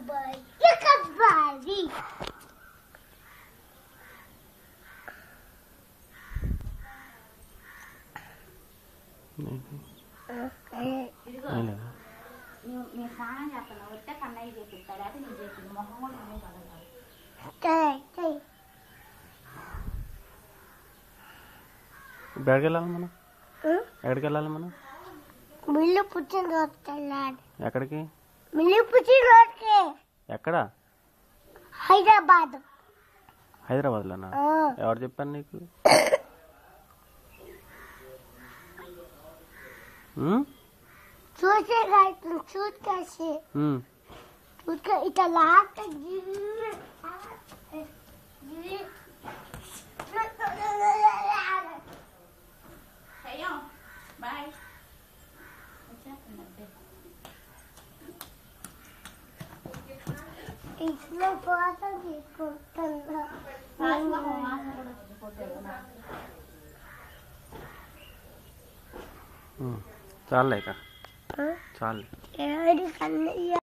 kabadi. ఎక్కడికి వెళ్ళాలి మనం? ఎక్కడికి వెళ్ళాలి మనం? మిల్లు పుచ్చిన రోడ్కి వెళ్ళాలి. ఎక్కడికి? మిల్లు పుచ్చిన రోడ్కి. ఎక్కడ? హైదరాబాద్. హైదరాబాద్లోనా? ఎవరు చెప్పారు నీకు? చూసే చూసి చూసుక ఇట్లా లాస్ట్ ఇంట్లో ఫోటో తీసుకుంటున్నా. చాలే చాలే.